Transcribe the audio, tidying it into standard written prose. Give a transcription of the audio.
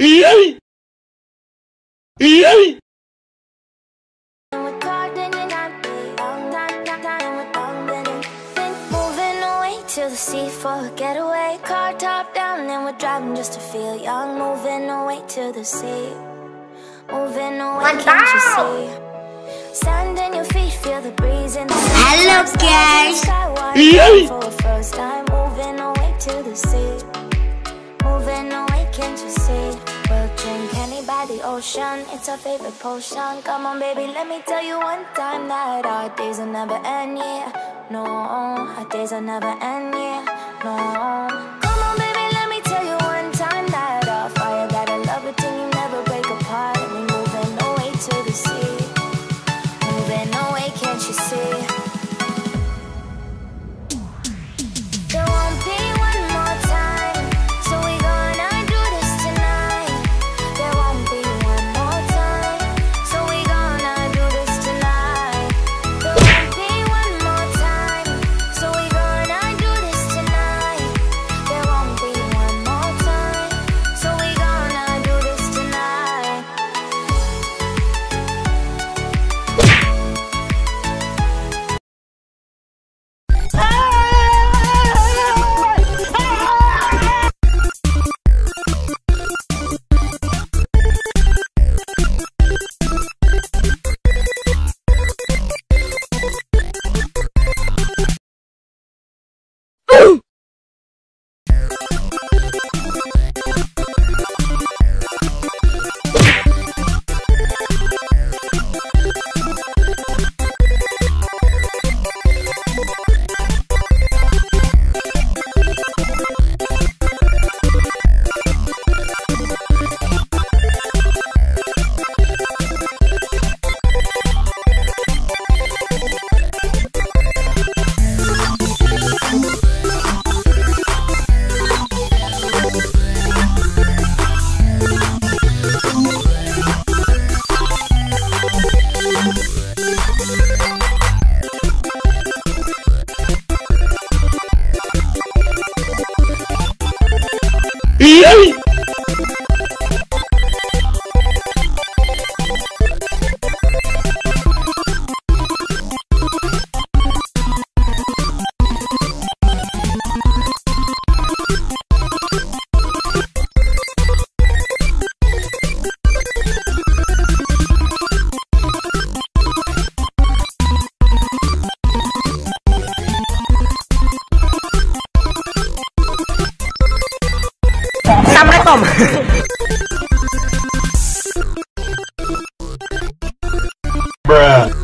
To the sea for a getaway, car top down and we're driving just to feel young. Moving away to the sea, moving away, can't you see? Stand on your feet, feel the breeze in the sea. Hello guys. For the first time, moving away to the sea, moving away, can't you see? We'll drink honey by the ocean, it's our favorite potion. Come on baby, let me tell you one time that our days will never end, yeah. No, our days will never end, yeah. No. Come on baby, let me tell you one time that our fire got a love it till you never break apart. And we moving away to the sea, moving away, can't you see? There won't be one more time, so we gonna do this tonight. There won't be one more time, so we gonna do this tonight. There won't be one more time, so we gonna do this tonight. There won't be one more time, so we gonna do this tonight. Assalamualaikum. Bruh.